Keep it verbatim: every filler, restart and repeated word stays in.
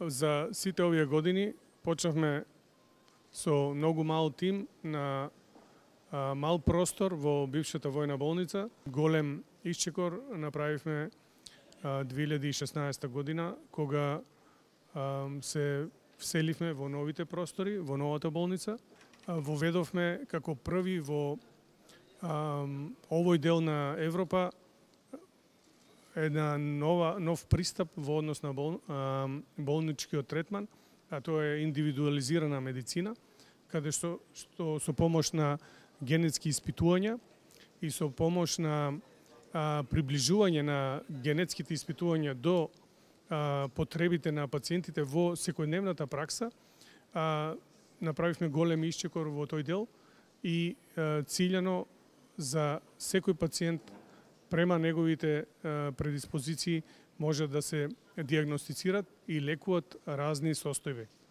За сите овие години почнавме со многу мал тим на а, мал простор во бившата војна болница. Голем исчекор направивме а, две илјади и шеснаесета година, кога а, се вселивме во новите простори, во новата болница. А, воведовме како први во а, овој дел на Европа една нова, нов пристап во однос на бол, а, болничкиот третман, а тоа е индивидуализирана медицина, каде што, што со помош на генетски испитувања и со помош на а, приближување на генетските испитувања до а, потребите на пациентите во секојдневната пракса, а, направивме голем исчекор во тој дел и а, циљано за секој пациент према неговите а, предиспозиции може да се диагностицират и лекуват разни состојби.